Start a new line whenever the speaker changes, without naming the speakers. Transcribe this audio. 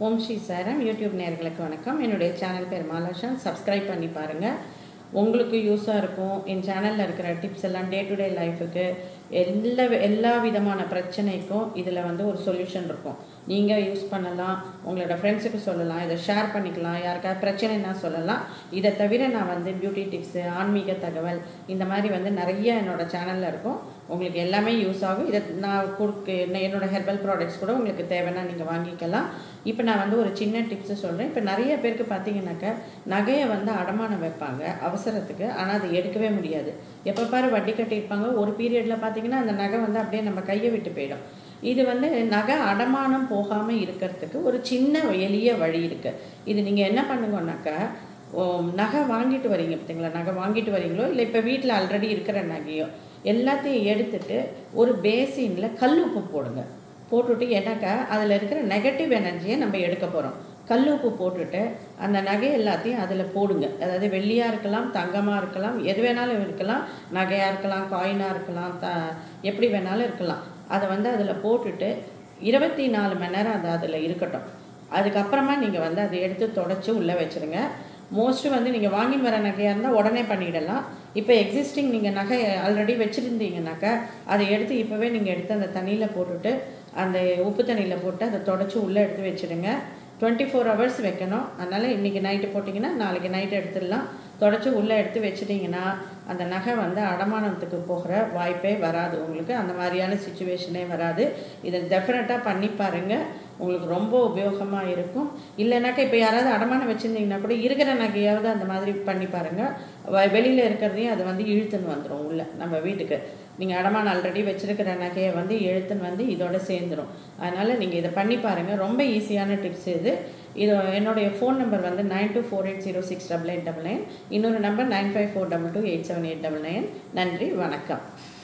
ஓம் ஸ்ரீ சாரம் யூடியூப் நேயர்களுக்கு வணக்கம். என்னுடைய சேனல் பேர் மாலாஷன். சப்ஸ்கிரைப் பண்ணி பாருங்கள், உங்களுக்கு யூஸாக இருக்கும். என் சேனலில் இருக்கிற டிப்ஸ் எல்லாம் டே டு டே லைஃபுக்கு எல்லா விதமான பிரச்சனைக்கும் இதில் வந்து ஒரு சொல்யூஷன் இருக்கும். நீங்கள் யூஸ் பண்ணலாம், உங்களோட ஃப்ரெண்ட்ஸுக்கு சொல்லலாம், இதை ஷேர் பண்ணிக்கலாம், யாருக்காவது பிரச்சனைனா சொல்லலாம். இதை தவிர நான் வந்து பியூட்டி டிப்ஸு, ஆன்மீக தகவல் இந்த மாதிரி வந்து நிறைய என்னோடய சேனலில் இருக்கும். உங்களுக்கு எல்லாமே யூஸ் ஆகும். இதை நான் என்னோடய ஹெர்பல் ப்ராடக்ட்ஸ் கூட உங்களுக்கு தேவைன்னா நீங்கள் வாங்கிக்கலாம். இப்போ நான் வந்து ஒரு சின்ன டிப்ஸு சொல்கிறேன். இப்போ நிறைய பேருக்கு பார்த்தீங்கன்னாக்கா நகையை வந்து அடமானம் வைப்பாங்க அவசரத்துக்கு, ஆனால் அதை எடுக்கவே முடியாது. எப்போ பாரு வட்டி கட்டியிருப்பாங்க. ஒரு பீரியடில் பார்த்தீங்கன்னா அந்த நகை வந்து அப்படியே நம்ம கையை விட்டு போயிடும். இது வந்து நகை அடமானம் போகாமல் இருக்கிறதுக்கு ஒரு சின்ன எளிய வழி இருக்குது. இது நீங்கள் என்ன பண்ணுங்கன்னாக்கா, நகை வாங்கிட்டு வரீங்க பார்த்தீங்களா, நகை வாங்கிட்டு வரீங்களோ இல்லை இப்போ வீட்டில் ஆல்ரெடி இருக்கிற நகையோ எல்லாத்தையும் எடுத்துட்டு ஒரு பேசினில் கல் உப்பு போடுங்க. போட்டுவிட்டு ஏன்னாக்கா அதில் இருக்கிற நெகட்டிவ் எனர்ஜியை நம்ம எடுக்க போகிறோம். கல் உப்பு போட்டுட்டு அந்த நகை எல்லாத்தையும் அதில் போடுங்க. அதாவது வெள்ளியாக இருக்கலாம், தங்கமாக இருக்கலாம், எது வேணாலும் இருக்கலாம், நகையாக இருக்கலாம், காயினாக இருக்கலாம், எப்படி வேணாலும் இருக்கலாம். அதை வந்து அதில் போட்டுட்டு 24 மணி நேரம் அது அதில் இருக்கட்டும். அதுக்கப்புறமா நீங்கள் வந்து அதை எடுத்து தொடச்சி உள்ளே வச்சுருங்க. மோஸ்ட்டு வந்து நீங்கள் வாங்கின்னு வர நகையாக இருந்தால் உடனே பண்ணிடலாம். இப்போ எக்ஸிஸ்டிங் நீங்கள் நகை ஆல்ரெடி வச்சுருந்தீங்கன்னாக்கா அதை எடுத்து இப்போவே நீங்கள் எடுத்து அந்த தண்ணியில் போட்டுட்டு அந்த உப்பு தண்ணியில் போட்டு அதை தொடச்சி உள்ளே எடுத்து வச்சுடுங்க. 24 hours வைக்கணும். அதனால் இன்றைக்கி நைட்டு போட்டிங்கன்னா நாளைக்கு நைட்டு எடுத்துடலாம். தொடச்சி உள்ளே எடுத்து வச்சுட்டிங்கன்னா அந்த நகை வந்து அடமானத்துக்கு போகிற வாய்ப்பே வராது. உங்களுக்கு அந்த மாதிரியான சிச்சுவேஷனே வராது. இதை டெஃபினட்டாக பண்ணி பாருங்கள், உங்களுக்கு ரொம்ப உபயோகமாக இருக்கும். இல்லைனாக்கா இப்போ யாராவது அடமானம் வச்சுருந்தீங்கன்னா கூட இருக்கிற நகையாவது அந்த மாதிரி பண்ணி பாருங்கள். வெளியில் இருக்கிறதையும் அதை வந்து இழுத்துன்னு வந்துடும் உள்ளே நம்ம வீட்டுக்கு. நீங்கள் அடமானம் ஆல்ரெடி வச்சுருக்கிற நகையை வந்து இழுத்துன்னு வந்து இதோட சேர்ந்துடும். அதனால் நீங்கள் இதை பண்ணி பாருங்கள். ரொம்ப ஈஸியான டிப்ஸ் இது. என்னுடைய ஃபோன் நம்பர் வந்து 9248068899. இன்னொரு நம்பர் 9542287899. நன்றி, வணக்கம்.